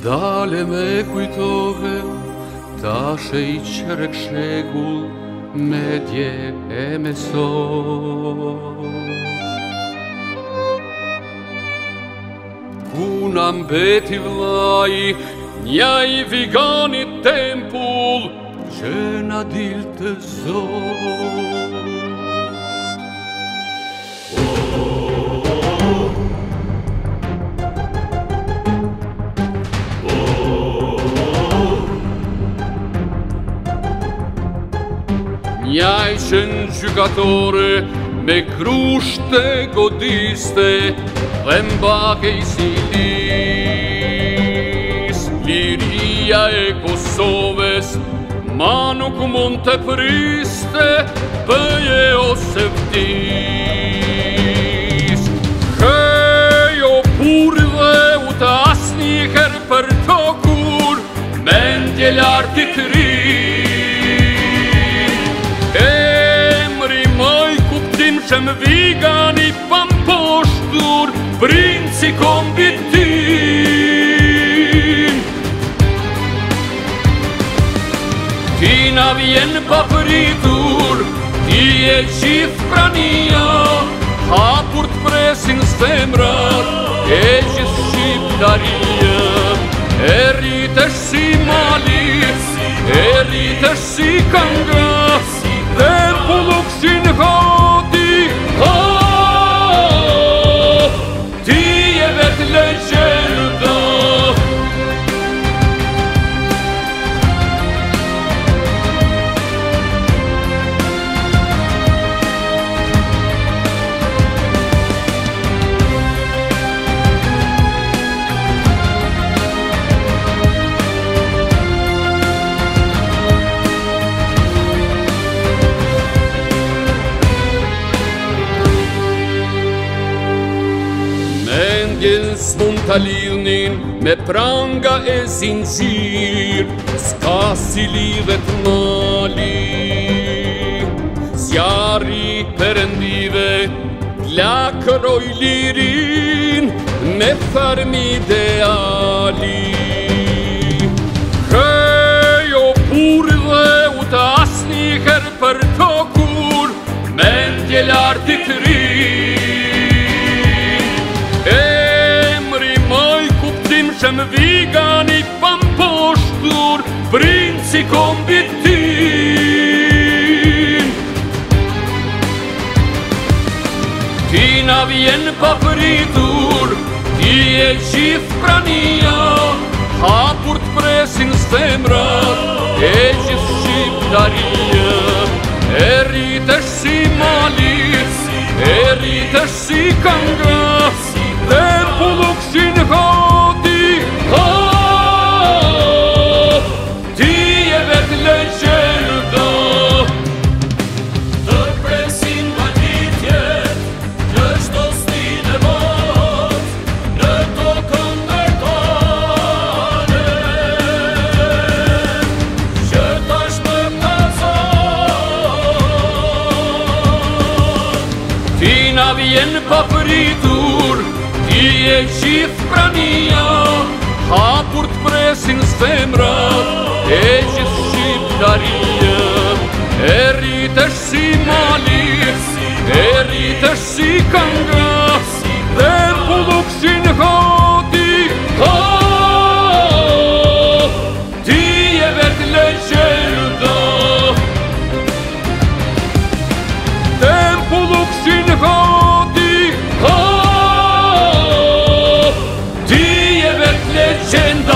Dale me kujtohem tash I qerek shekull me dje e me sot. Ku na mbeti vllai, nja I viganit tempull që na dilte zot. Njajshën gjykatore me krushte godiste dhe mbakej si lis. Liria e Kosovës ma nuk mund të priste, bëje ose vdis. Hej o burë dhe u të asnjëher për tokur, mendje lartë I ri. Që më vigani pamposhtur, princi kombit tim. Ti na vjen papritur, ti e gjithë prania, hapur t'presin zemrat e gjithë shqiptaria. E rritesh si mali, e rritesh si kanga, dhe pulluksin hati. Ti je vetë legjenda. S'mund t'a lidhnin me pranga e zinxhir, s'ka si lidhet mali. Zjarri perëndive lakroj lirin me farm ideali. Hej o burë dhe u të asnjëher për tokur, mendje lartë I ri. Që më vigani pamposhtur, princi kombit tim. Ti na vjen papritur, ti e gjithë prania, hapur t'presin zemrat e gjithë shqiptaria. E rritesh si malis, e rritesh si kanga, dhe pulluksin hati. Ti je vetë legjenda. Të presin banditjet në çdo stin e bot, në tokën ndërtone, që tash më kazon. Ti na vjen papritur, ti e gjithë prania, hapur t'presin zemrat e gjithë shqiptaria. E rritesh si malis, e rritesh si kanga, dhe pulluksin hati. Ti je vetë legjenda. Dhe pulluksin hati. Ti je vetë legjenda.